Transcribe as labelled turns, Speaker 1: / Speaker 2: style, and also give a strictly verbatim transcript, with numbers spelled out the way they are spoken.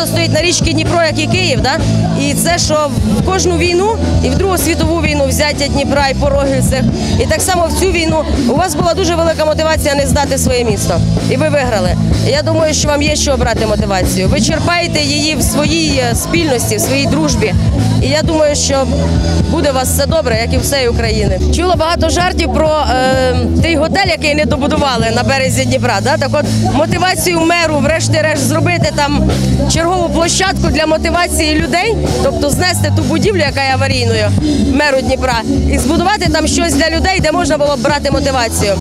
Speaker 1: місто стоїть на річці Дніпро, як і Київ, да? І це, що в кожну війну, і в Другу світову війну взяття Дніпра і порогів цих, і так само в цю війну у вас була дуже велика мотивація не здати своє місто. І ви виграли. Я думаю, що вам є що обрати мотивацію. Ви черпаєте її в своїй спільності, в своїй дружбі. І я думаю, що буде у вас все добре, як і в всій Україні. Чула багато жартів про е, той готель, який не добудували на березі Дніпра. Да? Так от мотивацію меру, врешті-решт, зробити там чергову площадку для мотивації людей, тобто знести ту будівлю, яка є аварійною, меру Дніпра, і збудувати там щось для людей, де можна було б брати мотивацію.